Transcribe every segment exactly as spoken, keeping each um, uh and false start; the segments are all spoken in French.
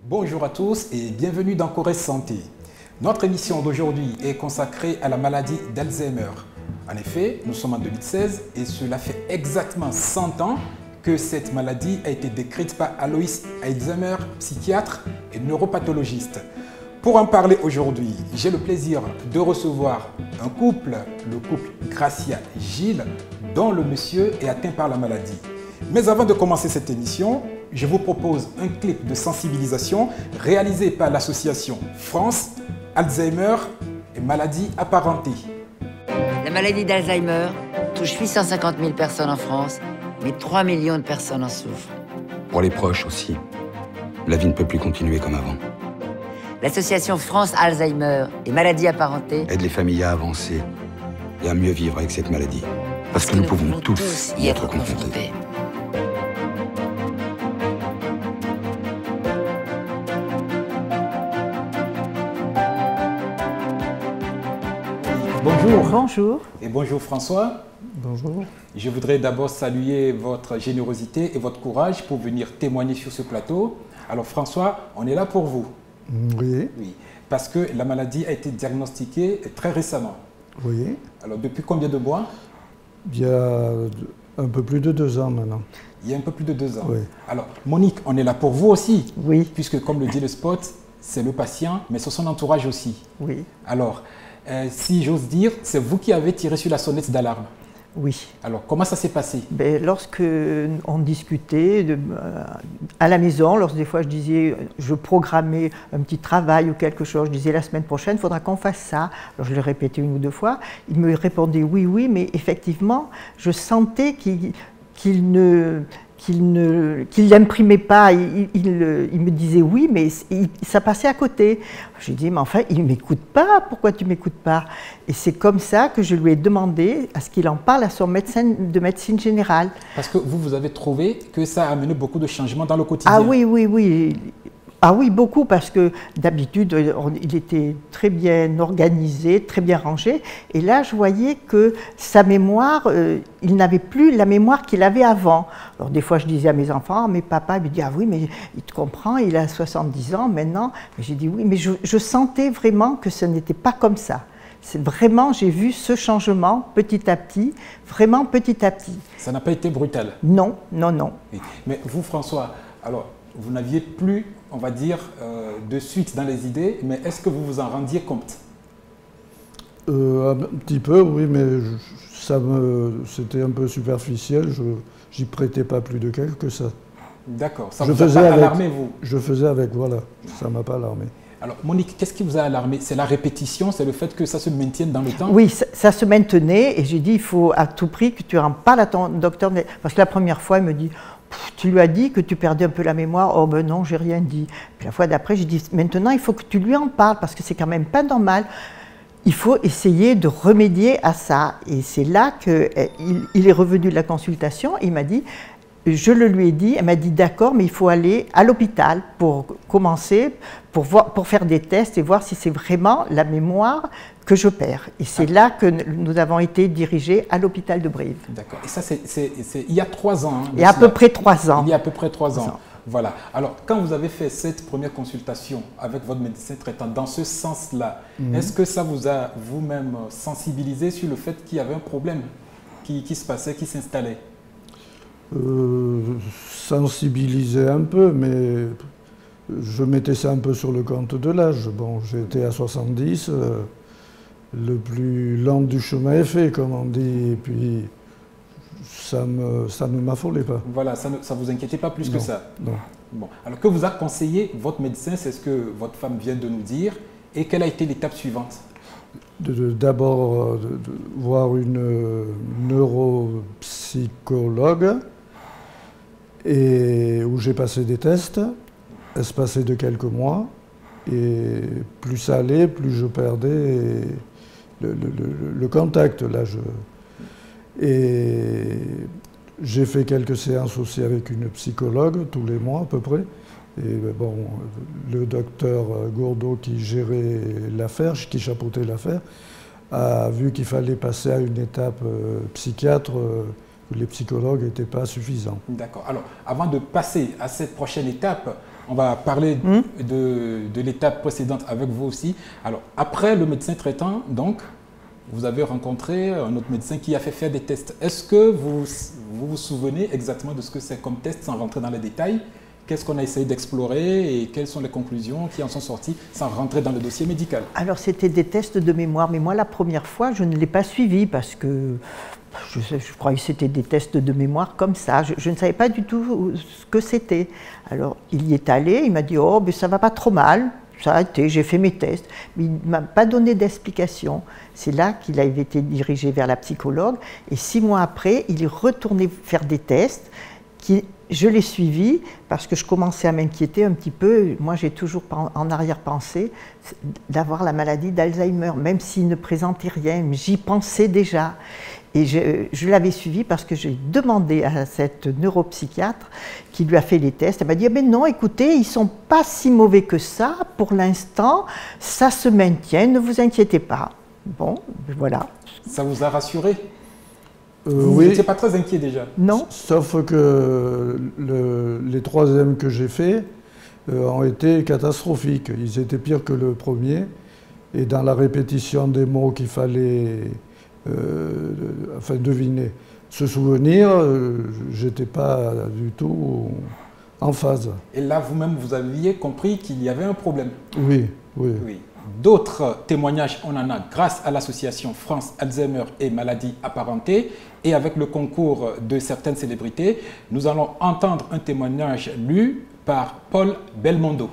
Bonjour à tous et bienvenue dans Corée Santé. Notre émission d'aujourd'hui est consacrée à la maladie d'Alzheimer. En effet, nous sommes en deux mille seize et cela fait exactement cent ans que cette maladie a été décrite par Alois Alzheimer, psychiatre et neuropathologiste. Pour en parler aujourd'hui, j'ai le plaisir de recevoir un couple, le couple Gracia-Gilles, dont le monsieur est atteint par la maladie. Mais avant de commencer cette émission, je vous propose un clip de sensibilisation réalisé par l'association France, Alzheimer et maladies apparentées. La maladie d'Alzheimer touche huit cent cinquante mille personnes en France, mais trois millions de personnes en souffrent. Pour les proches aussi, la vie ne peut plus continuer comme avant. L'association France Alzheimer et maladies apparentées Aide les familles à avancer et à mieux vivre avec cette maladie. Parce que nous pouvons tous y être confrontés. Bonjour. Bonjour. Et bonjour François. Bonjour. Je voudrais d'abord saluer votre générosité et votre courage pour venir témoigner sur ce plateau. Alors François, on est là pour vous. Oui. Oui. Parce que la maladie a été diagnostiquée très récemment. Oui. Alors depuis combien de mois? Il y a un peu plus de deux ans maintenant. Il y a un peu plus de deux ans. Oui. Alors Monique, on est là pour vous aussi. Oui. Puisque comme le dit le spot, c'est le patient, mais c'est son entourage aussi. Oui. Alors, euh, si j'ose dire, c'est vous qui avez tiré sur la sonnette d'alarme. Oui. Alors, comment ça s'est passé? Ben, lorsque on discutait de, euh, à la maison, lorsque des fois je disais, je programmais un petit travail ou quelque chose, je disais la semaine prochaine, il faudra qu'on fasse ça. Alors je le répétais une ou deux fois, il me répondait oui, oui, mais effectivement, je sentais qu'il qu'il ne... qu'il ne qu'il l'imprimait pas, il, il, il me disait oui, mais il, ça passait à côté. J'ai dit, mais enfin, il ne m'écoute pas, pourquoi tu ne m'écoutes pas? Et c'est comme ça que je lui ai demandé à ce qu'il en parle à son médecin de médecine générale. Parce que vous, vous avez trouvé que ça a amené beaucoup de changements dans le quotidien. Ah oui, oui, oui. Ah oui, beaucoup, parce que d'habitude, il était très bien organisé, très bien rangé. Et là, je voyais que sa mémoire, euh, il n'avait plus la mémoire qu'il avait avant. Alors des fois, je disais à mes enfants, mais papa, il me dit, ah oui, mais il te comprend, il a soixante-dix ans maintenant. J'ai dit oui, mais je, je sentais vraiment que ce n'était pas comme ça. C'est vraiment, j'ai vu ce changement petit à petit, vraiment petit à petit. Ça n'a pas été brutal? Non, non, non. Oui. Mais vous, François, alors, vous n'aviez plus, on va dire, euh, de suite dans les idées, mais est-ce que vous vous en rendiez compte? euh, Un petit peu, oui, mais je, ça me, c'était un peu superficiel, je j'y prêtais pas plus de calque que ça. D'accord, ça je vous a faisais pas avec, alarmé, vous? Je faisais avec, voilà, ça ne m'a pas alarmé. Alors, Monique, qu'est-ce qui vous a alarmé? C'est la répétition, c'est le fait que ça se maintienne dans le temps? Oui, ça, ça se maintenait, et j'ai dit, il faut à tout prix que tu en parles à ton docteur. Parce que la première fois, il me dit, tu lui as dit que tu perdais un peu la mémoire? Oh ben non, j'ai rien dit. Puis la fois d'après, j'ai dit, maintenant, il faut que tu lui en parles, parce que c'est quand même pas normal. Il faut essayer de remédier à ça. Et c'est là qu'il il est revenu de la consultation, il m'a dit, je le lui ai dit, elle m'a dit d'accord, mais il faut aller à l'hôpital pour commencer, pour, voir, pour faire des tests et voir si c'est vraiment la mémoire que je perds. Et c'est ah. là que nous avons été dirigés à l'hôpital de Brive. D'accord. Et ça, c'est il y a trois ans. Hein, il y a à peu près trois ans. Il y a à peu près trois ans. ans. Voilà. Alors, quand vous avez fait cette première consultation avec votre médecin traitant, dans ce sens-là, mmh. est-ce que ça vous a vous-même sensibilisé sur le fait qu'il y avait un problème qui, qui se passait, qui s'installait? Euh, sensibiliser un peu, mais je mettais ça un peu sur le compte de l'âge. Bon, j'étais à soixante-dix, euh, le plus lent du chemin est fait, comme on dit, et puis ça, me, ça ne m'affolait pas. Voilà, ça ne ça vous inquiétait pas plus non, que ça? Non. Bon, alors que vous a conseillé votre médecin, c'est ce que votre femme vient de nous dire, et quelle a été l'étape suivante? D'abord, de, de voir une neuropsychologue, et où j'ai passé des tests, espacés de quelques mois, et plus ça allait, plus je perdais le, le, le, le contact. Là, je... Et j'ai fait quelques séances aussi avec une psychologue, tous les mois à peu près. Et bon, le docteur Gourdeau qui gérait l'affaire, qui chapeautait l'affaire, a vu qu'il fallait passer à une étape euh, psychiatre, euh, que les psychologues n'étaient pas suffisants. D'accord. Alors, avant de passer à cette prochaine étape, on va parler Mmh. de, de l'étape précédente avec vous aussi. Alors, après le médecin traitant, donc, vous avez rencontré un autre médecin qui a fait faire des tests. Est-ce que vous, vous vous souvenez exactement de ce que c'est comme test sans rentrer dans les détails? Qu'est-ce qu'on a essayé d'explorer et quelles sont les conclusions qui en sont sorties sans rentrer dans le dossier médical? Alors, c'était des tests de mémoire, mais moi, la première fois, je ne l'ai pas suivi parce que je, je croyais que c'était des tests de mémoire comme ça. Je, je ne savais pas du tout ce que c'était. Alors, il y est allé, il m'a dit « Oh, mais ça va pas trop mal ». Ça a été, j'ai fait mes tests, mais il ne m'a pas donné d'explication. C'est là qu'il avait été dirigé vers la psychologue. Et six mois après, il est retourné faire des tests. Qui, je l'ai suivi parce que je commençais à m'inquiéter un petit peu. Moi, j'ai toujours en arrière-pensée d'avoir la maladie d'Alzheimer, même s'il ne présentait rien. J'y pensais déjà. Et je, je l'avais suivi parce que j'ai demandé à cette neuropsychiatre qui lui a fait les tests. Elle m'a dit ah, « ben non, écoutez, ils ne sont pas si mauvais que ça. Pour l'instant, ça se maintient, ne vous inquiétez pas. » Bon, voilà. Ça vous a rassuré? Euh, Vous oui, n'étiez pas très inquiet déjà? Non. sauf que le, les troisièmes que j'ai faits euh, ont été catastrophiques. Ils étaient pires que le premier. Et dans la répétition des mots qu'il fallait euh, enfin, deviner, se souvenir, euh, j'étais pas du tout en phase. Et là, vous-même, vous aviez compris qu'il y avait un problème? Oui, oui. Oui. D'autres témoignages, on en a grâce à l'association France Alzheimer et maladies apparentées et avec le concours de certaines célébrités. Nous allons entendre un témoignage lu par Paul Belmondo.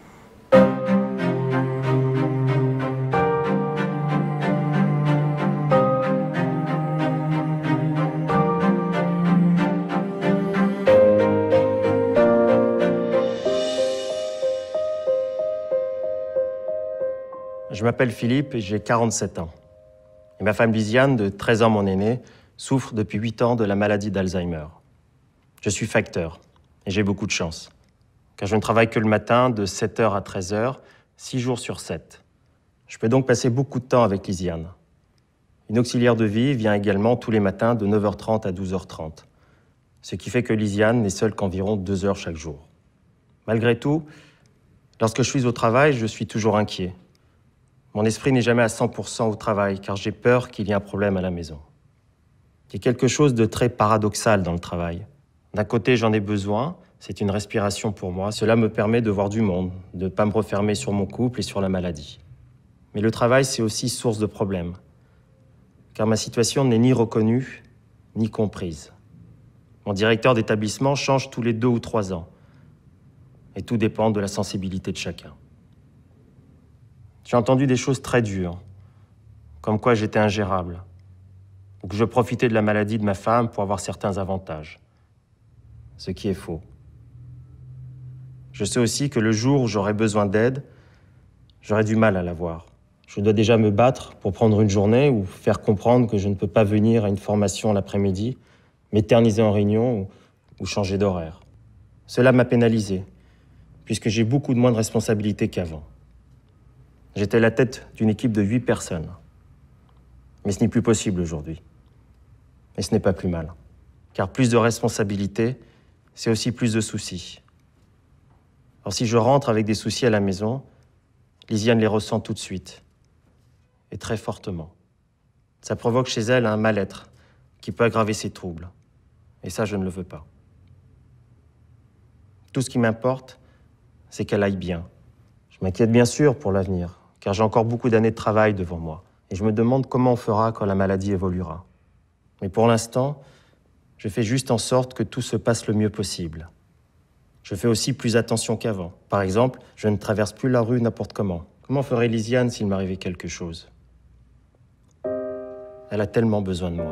Je m'appelle Philippe et j'ai quarante-sept ans. Et ma femme Lisiane, de treize ans mon aînée, souffre depuis huit ans de la maladie d'Alzheimer. Je suis facteur et j'ai beaucoup de chance, car je ne travaille que le matin de sept heures à treize heures, six jours sur sept. Je peux donc passer beaucoup de temps avec Lisiane. Une auxiliaire de vie vient également tous les matins de neuf heures trente à douze heures trente, ce qui fait que Lisiane n'est seule qu'environ deux heures chaque jour. Malgré tout, lorsque je suis au travail, je suis toujours inquiet. Mon esprit n'est jamais à cent pour cent au travail, car j'ai peur qu'il y ait un problème à la maison. Il y a quelque chose de très paradoxal dans le travail. D'un côté, j'en ai besoin, c'est une respiration pour moi. Cela me permet de voir du monde, de ne pas me refermer sur mon couple et sur la maladie. Mais le travail, c'est aussi source de problèmes, car ma situation n'est ni reconnue, ni comprise. Mon directeur d'établissement change tous les deux ou trois ans, et tout dépend de la sensibilité de chacun. J'ai entendu des choses très dures, comme quoi j'étais ingérable, ou que je profitais de la maladie de ma femme pour avoir certains avantages, ce qui est faux. Je sais aussi que le jour où j'aurai besoin d'aide, j'aurai du mal à l'avoir. Je dois déjà me battre pour prendre une journée ou faire comprendre que je ne peux pas venir à une formation l'après-midi, m'éterniser en réunion ou, ou changer d'horaire. Cela m'a pénalisé, puisque j'ai beaucoup de moins de responsabilités qu'avant. J'étais la tête d'une équipe de huit personnes. Mais ce n'est plus possible aujourd'hui. Et ce n'est pas plus mal. Car plus de responsabilités, c'est aussi plus de soucis. Alors si je rentre avec des soucis à la maison, Lisiane les ressent tout de suite. Et très fortement. Ça provoque chez elle un mal-être qui peut aggraver ses troubles. Et ça, je ne le veux pas. Tout ce qui m'importe, c'est qu'elle aille bien. Je m'inquiète bien sûr pour l'avenir, car j'ai encore beaucoup d'années de travail devant moi. Et je me demande comment on fera quand la maladie évoluera. Mais pour l'instant, je fais juste en sorte que tout se passe le mieux possible. Je fais aussi plus attention qu'avant. Par exemple, je ne traverse plus la rue n'importe comment. Comment ferait Lisiane s'il m'arrivait quelque chose? Elle a tellement besoin de moi.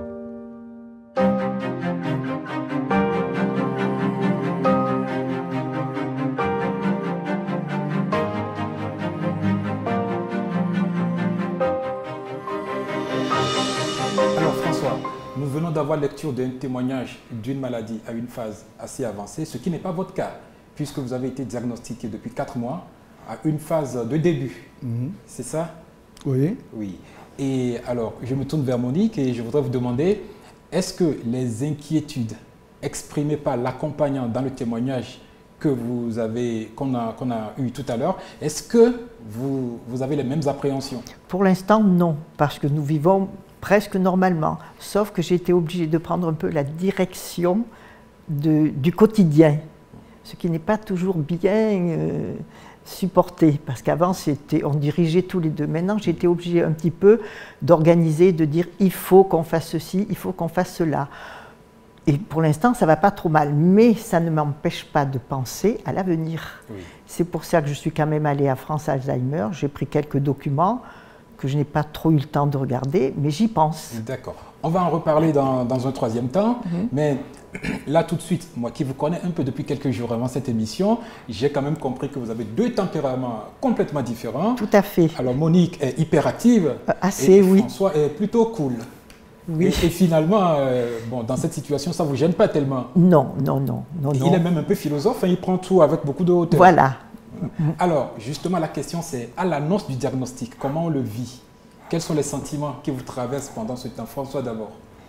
Nous venons d'avoir lecture d'un témoignage d'une maladie à une phase assez avancée, ce qui n'est pas votre cas, puisque vous avez été diagnostiqué depuis quatre mois à une phase de début. Mmh. C'est ça? Oui. Oui. Et alors, je me tourne vers Monique et je voudrais vous demander, est-ce que les inquiétudes exprimées par l'accompagnant dans le témoignage que vous avez, qu'on a, qu'on a eu tout à l'heure, est-ce que vous, vous avez les mêmes appréhensions? Pour l'instant, non, parce que nous vivons presque normalement, sauf que j'ai été obligée de prendre un peu la direction de, du quotidien, ce qui n'est pas toujours bien euh, supporté, parce qu'avant c'était, on dirigeait tous les deux. Maintenant j'ai été obligée un petit peu d'organiser, de dire il faut qu'on fasse ceci, il faut qu'on fasse cela. Et pour l'instant ça ne va pas trop mal, mais ça ne m'empêche pas de penser à l'avenir. Oui. C'est pour ça que je suis quand même allée à France Alzheimer, j'ai pris quelques documents que je n'ai pas trop eu le temps de regarder, mais j'y pense. D'accord. On va en reparler dans, dans un troisième temps, mm-hmm. mais là tout de suite, moi qui vous connais un peu depuis quelques jours avant cette émission, j'ai quand même compris que vous avez deux tempéraments complètement différents. Tout à fait. Alors Monique est hyperactive, euh, assez, et oui. François est plutôt cool. Oui. Et, et finalement, euh, bon, dans cette situation, ça ne vous gêne pas tellement? Non, non, non. non, et non. Il est même un peu philosophe, hein, il prend tout avec beaucoup de hauteur. Voilà. Alors, justement, la question c'est, à l'annonce du diagnostic, comment on le vit? Quels sont les sentiments qui vous traversent pendant ce temps? François d'abord.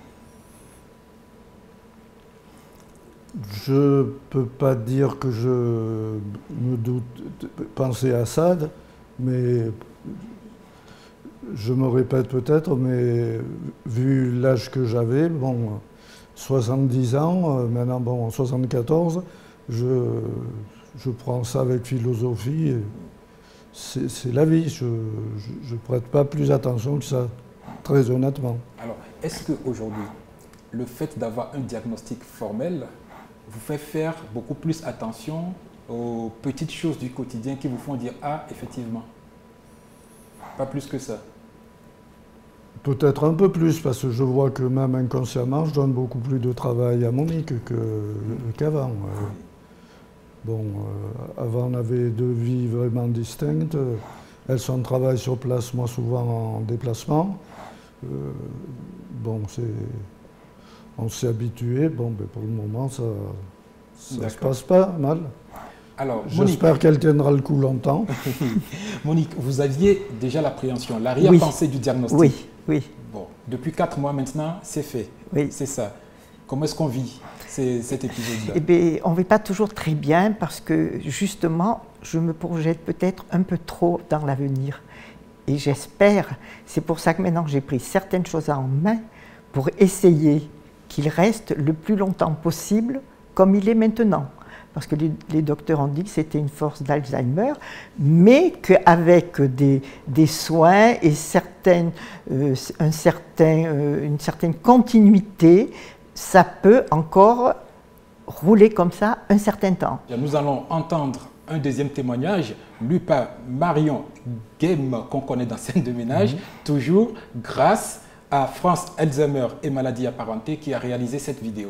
Je ne peux pas dire que je me doute, penser à Assad, mais je me répète peut-être, mais vu l'âge que j'avais, bon, soixante-dix ans, maintenant bon, soixante-quatorze, je, je prends ça avec philosophie. C'est la vie, je ne prête pas plus attention que ça, très honnêtement. Alors, est-ce qu'aujourd'hui, le fait d'avoir un diagnostic formel vous fait faire beaucoup plus attention aux petites choses du quotidien qui vous font dire « Ah, effectivement ». Pas plus que ça. Peut-être un peu plus, parce que je vois que même inconsciemment, je donne beaucoup plus de travail à Monique qu'avant. Bon, euh, avant, on avait deux vies vraiment distinctes. Elle, son travail sur place, moi, souvent en déplacement. Euh, bon, c'est... On s'est habitué, bon, ben pour le moment, ça ne se passe pas mal. J'espère qu'elle tiendra le coup longtemps. Monique, vous aviez déjà l'appréhension, l'arrière-pensée oui. du diagnostic. Oui, oui. Bon, depuis quatre mois maintenant, c'est fait. Oui. C'est ça. Comment est-ce qu'on vit ces, cet épisode-là? Eh bien, on ne vit pas toujours très bien parce que, justement, je me projette peut-être un peu trop dans l'avenir. Et j'espère, c'est pour ça que maintenant j'ai pris certaines choses en main pour essayer qu'il reste le plus longtemps possible comme il est maintenant. Parce que les, les docteurs ont dit que c'était une force d'Alzheimer, mais qu'avec des, des soins et certaines, euh, un certain, euh, une certaine continuité, ça peut encore rouler comme ça un certain temps. Nous allons entendre un deuxième témoignage, lu par Marion Game, qu'on connaît dans Scène de ménage, mmh. toujours grâce à France Alzheimer et maladies apparentées qui a réalisé cette vidéo.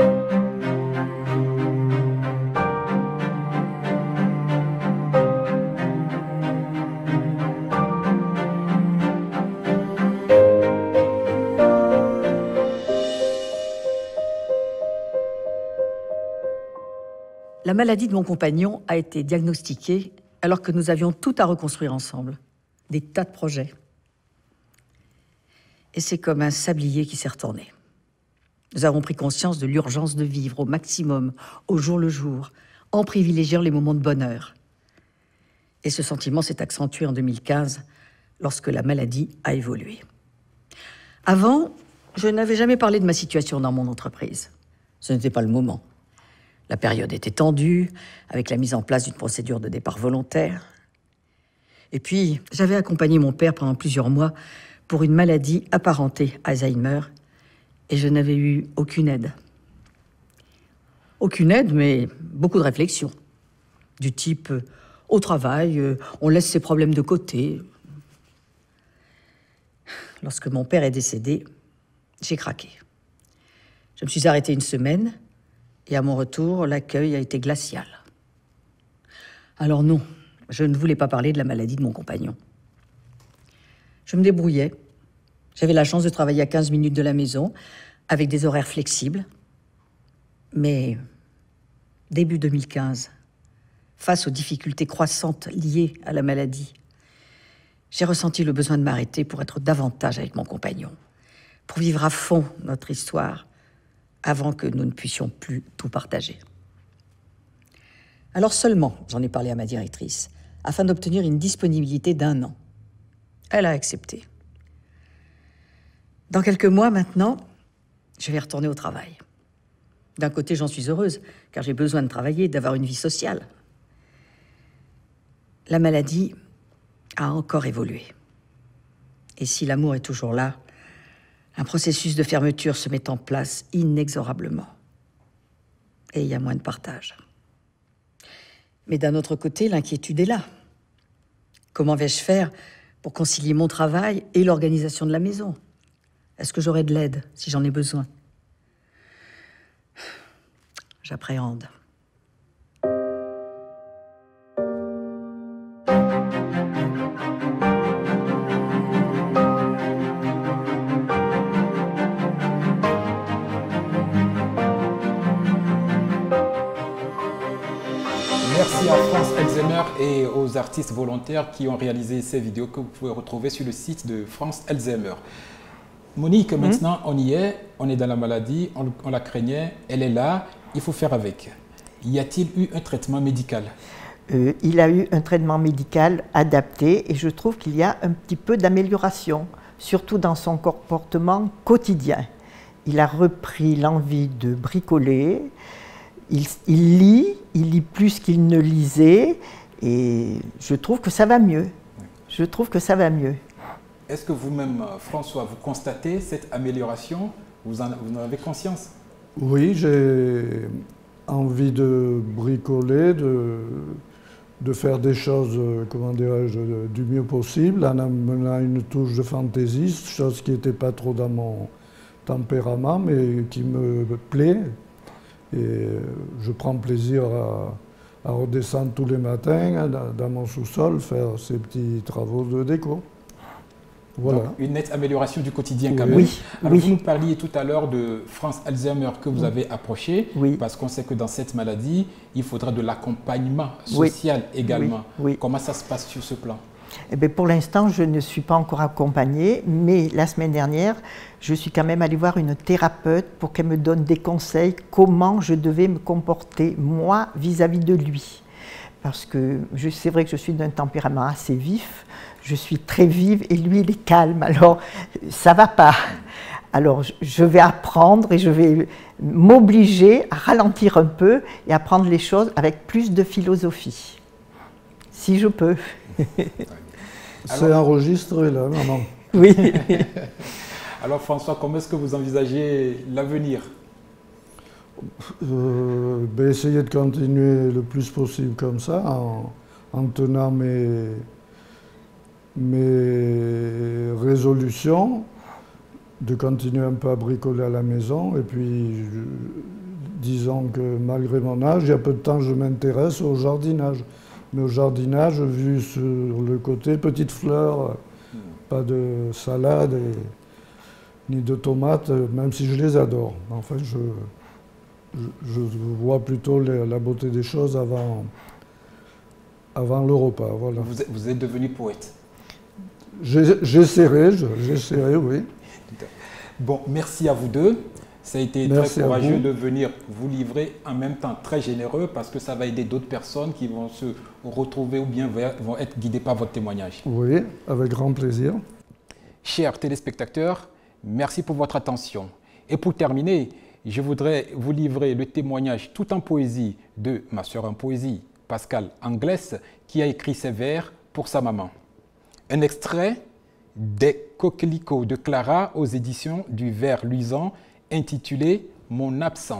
La maladie de mon compagnon a été diagnostiquée alors que nous avions tout à reconstruire ensemble, des tas de projets. Et c'est comme un sablier qui s'est retourné. Nous avons pris conscience de l'urgence de vivre au maximum, au jour le jour, en privilégiant les moments de bonheur. Et ce sentiment s'est accentué en deux mille quinze, lorsque la maladie a évolué. Avant, je n'avais jamais parlé de ma situation dans mon entreprise. Ce n'était pas le moment. La période était tendue, avec la mise en place d'une procédure de départ volontaire. Et puis, j'avais accompagné mon père pendant plusieurs mois pour une maladie apparentée à Alzheimer, et je n'avais eu aucune aide. Aucune aide, mais beaucoup de réflexions. Du type, euh, au travail, euh, on laisse ses problèmes de côté. Lorsque mon père est décédé, j'ai craqué. Je me suis arrêtée une semaine, et à mon retour, l'accueil a été glacial. Alors non, je ne voulais pas parler de la maladie de mon compagnon. Je me débrouillais. J'avais la chance de travailler à quinze minutes de la maison, avec des horaires flexibles. Mais début deux mille quinze, face aux difficultés croissantes liées à la maladie, j'ai ressenti le besoin de m'arrêter pour être davantage avec mon compagnon, pour vivre à fond notre histoire, avant que nous ne puissions plus tout partager. Alors seulement, j'en ai parlé à ma directrice, afin d'obtenir une disponibilité d'un an. Elle a accepté. Dans quelques mois maintenant, je vais retourner au travail. D'un côté, j'en suis heureuse, car j'ai besoin de travailler, d'avoir une vie sociale. La maladie a encore évolué. Et si l'amour est toujours là, un processus de fermeture se met en place inexorablement. Et il y a moins de partage. Mais d'un autre côté, l'inquiétude est là. Comment vais-je faire pour concilier mon travail et l'organisation de la maison? Est-ce que j'aurai de l'aide si j'en ai besoin? J'appréhende. Merci à France Alzheimer et aux artistes volontaires qui ont réalisé ces vidéos que vous pouvez retrouver sur le site de France Alzheimer. Monique, mmh. maintenant on y est, on est dans la maladie, on, on la craignait, elle est là, il faut faire avec. Y a-t-il eu un traitement médical? euh, Il a eu un traitement médical adapté et je trouve qu'il y a un petit peu d'amélioration, surtout dans son comportement quotidien. Il a repris l'envie de bricoler, il, il lit, il lit plus qu'il ne lisait et je trouve que ça va mieux. Je trouve que ça va mieux. Est-ce que vous-même, François, vous constatez cette amélioration? Vous en, vous en avez conscience? Oui, j'ai envie de bricoler, de, de faire des choses, comment dirais-je, du mieux possible, en amenant une touche de fantaisie, chose qui n'était pas trop dans mon tempérament, mais qui me plaît. Et je prends plaisir à, à redescendre tous les matins dans, dans mon sous-sol, faire ces petits travaux de déco. Voilà. Donc, une nette amélioration du quotidien quand oui. même. Oui. Alors, oui. Vous nous parliez tout à l'heure de France Alzheimer que vous oui. avez approché, oui. parce qu'on sait que dans cette maladie, il faudra de l'accompagnement social oui. également. Oui. Oui. Comment ça se passe sur ce plan? Eh bien, pour l'instant, je ne suis pas encore accompagnée, mais la semaine dernière, je suis quand même allée voir une thérapeute pour qu'elle me donne des conseils comment je devais me comporter, moi, vis-à-vis de lui. Parce que c'est vrai que je suis d'un tempérament assez vif, je suis très vive et lui, il est calme, alors ça ne va pas. Alors je vais apprendre et je vais m'obliger à ralentir un peu et à prendre les choses avec plus de philosophie, si je peux. C'est enregistré là, maman. Oui. Alors François, comment est-ce que vous envisagez l'avenir? euh, ben, Essayer de continuer le plus possible comme ça, en, en tenant mes, mes résolutions, de continuer un peu à bricoler à la maison. Et puis, je, disons que malgré mon âge, il y a peu de temps, je m'intéresse au jardinage. Mais au jardinage, vu sur le côté petites fleurs, mmh. pas de salade et, ni de tomates, même si je les adore. Enfin, je, je, je vois plutôt les, la beauté des choses avant, avant le repas. Voilà. Vous êtes, vous êtes devenu poète? J'essaierai, j'essaierai, oui. Bon, merci à vous deux. Ça a été merci très courageux de venir vous livrer, en même temps très généreux, parce que ça va aider d'autres personnes qui vont se retrouver ou bien vont être guidées par votre témoignage. Oui, avec grand plaisir. Chers téléspectateurs, merci pour votre attention. Et pour terminer, je voudrais vous livrer le témoignage tout en poésie de ma sœur en poésie, Pascale Anglès, qui a écrit ces vers pour sa maman. Un extrait des Coquelicots de Clara aux éditions du Ver Luisant, intitulé « Mon absente ».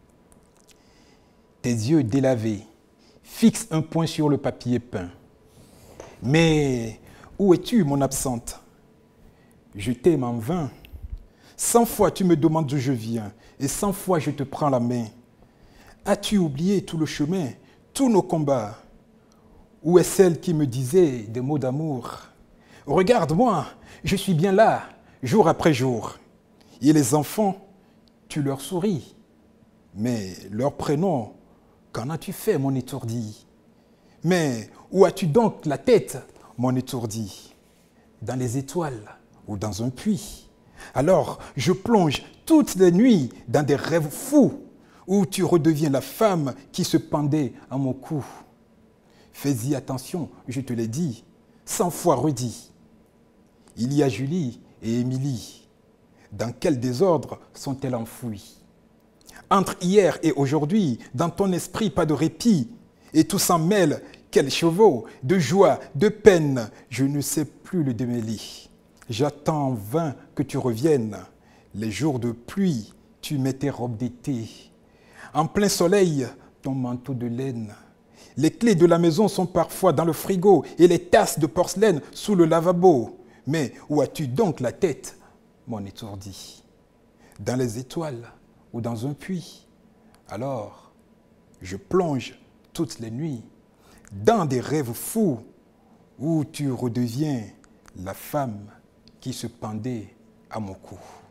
Tes yeux délavés fixent un point sur le papier peint. Mais où es-tu, mon absente? Je t'aime en vain. Cent fois tu me demandes d'où je viens, et cent fois je te prends la main. As-tu oublié tout le chemin, tous nos combats? Où est celle qui me disait des mots d'amour? Regarde-moi, je suis bien là, jour après jour. Et les enfants, tu leur souris. Mais leur prénom, qu'en as-tu fait, mon étourdi? Mais où as-tu donc la tête, mon étourdi? Dans les étoiles ou dans un puits? Alors je plonge toutes les nuits dans des rêves fous, ou tu redeviens la femme qui se pendait à mon cou. Fais-y attention, je te l'ai dit, cent fois redit. Il y a Julie et Émilie. Dans quel désordre sont-elles enfouies? Entre hier et aujourd'hui, dans ton esprit, pas de répit, et tout s'en mêle, quels chevaux, de joie, de peine, je ne sais plus le démêler. J'attends en vain que tu reviennes. Les jours de pluie, tu mets tes robes d'été. En plein soleil, ton manteau de laine. Les clés de la maison sont parfois dans le frigo et les tasses de porcelaine sous le lavabo. Mais où as-tu donc la tête, mon étourdi? Dans les étoiles ou dans un puits? Alors, je plonge toutes les nuits dans des rêves fous où tu redeviens la femme qui se pendait à mon cou.